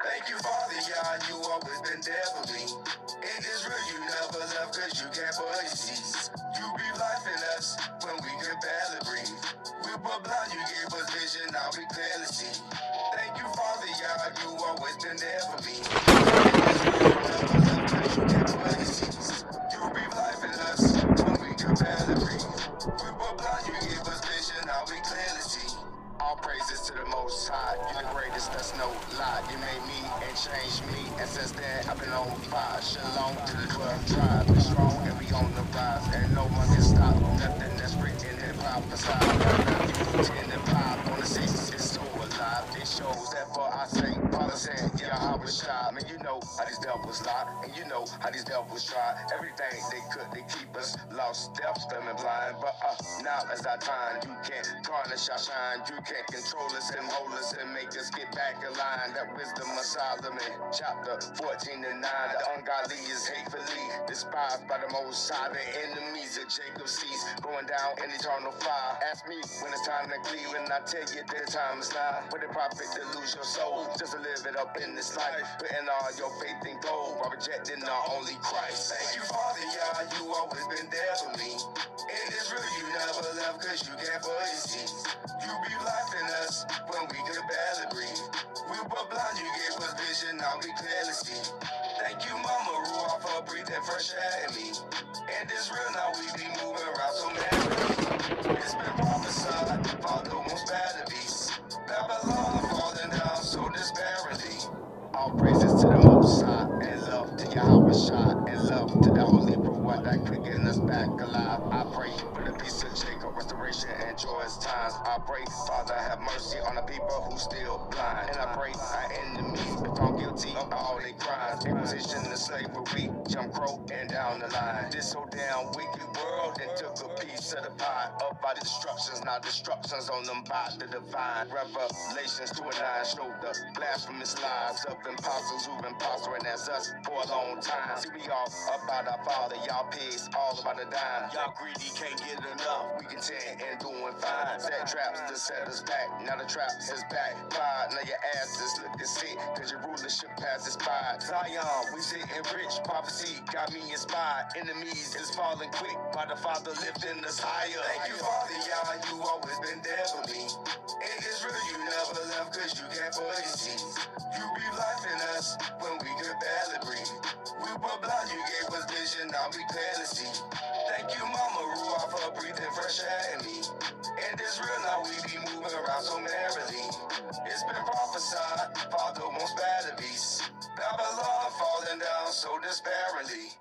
Thank you, Father, Yah, you always been there for me. In Israel, you never left, cause you can't but cease. You breathe life in us when we could barely breathe. We were blind, you gave us vision, now we clearly see. Thank you, Father, Yah, you always been there for me. In Israel, you never left, cause you can't but cease. You breathe life in us when we could barely breathe. We were blind, you gave us vision, now we clearly see. All praises to the Most High, you the greatest, that's no lie. You made me and changed me, and since then I've been on fire. Shalom to the 12 tribes, we strong and we on the rise, and no one can stop nothing that's written and prophesied. Matthew 10 and 5 on the 6 is so alive. It shows that for our sake, Father said, YAHAWAH. Man, you know how these devils lie, and you know how these devils try. Everything they could, they keep us lost, deaf, dumb, and blind. But now is our time. You can't tarnish our shine. You can't control us and hold us and make us get back in line. That wisdom of Solomon, chapter 14 and 9. The ungodly is hatefully despised by the Most High. The enemies of Jacob's seeds going down in eternal fire. Ask me when it's time to cleave, and I tell you that time is nigh. What it profit to lose your soul just to live it up in this life, putting all your faith in gold while rejecting the only Christ. Thank you, Father, Yah, you always been there for me. In Israel, you never left, cause you can't but see. You breathe life in us when we could barely breathe. We were blind, you gave us vision, now we clearly see. Thank you, Mama Ruah, for breathing fresh air in me. In Israel, now we be moving around so merrily. It's been prophesied, Father won't spare the beast. Babylon falling down so despairingly. All praises to the Most High, and love to YAHAWAH, and love to the Holy Ruah that quicken us back alive. I pray for the peace of Jacob, restoration and joyous times. I pray, Father, have mercy on the people who still blind. And I pray our enemies be found guilty of all their crimes. Inquisition and slavery, Jim Crow, and down the line. This so damn wicked world that took a piece of the pie. Up by the destructions, now destructions on them by the divine. Revelations 2 and 9 show the blasphemous lies of imposters who've been prospering as us for a long time. See, we all about our Father, y'all pigs, all about the dime. Y'all greedy, can't get enough. We content and doing fine. Set traps to set us back. Now the trap is back. Pride, now your asses looking sick, cause your rulership passes by. Zion, we sitting rich. Prophecy got me inspired. Enemies is falling quick, by the Father lifting us higher. Thank you, Father, Yah, you always been there for me. In Israel, you never left, cause you can't but see. You breathe life in us when we could barely breathe. We were blind, you gave us vision, now we clearly see. Thank you, Mama Ruah, for breathing fresh air in me. In Israel, now we be moving around so merrily. It's been prophesied, Father won't spare the beast. Babylon falling down so despairingly.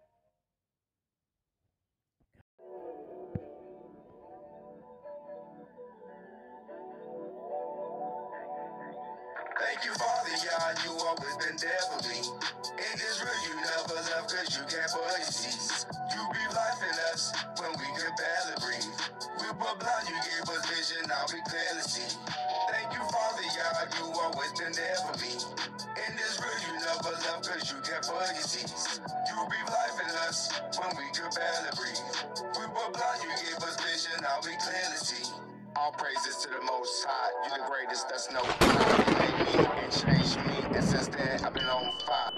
Thank you, Father, Yah, you always been there for me. In Israel, you never left, cause you can't but cease. You breathe life in us when we could barely breathe. We were blind, you gave us vision, now we clearly see. Thank you, Father, Yah, you always been there for me. In Israel, you never left, cause you can't but cease. You breathe life in us when we could barely breathe. We were blind, you gave us vision, now we clearly see. All praises to the Most High, you the greatest, that's no lie. You made me and changed me, and since then I've been on fire.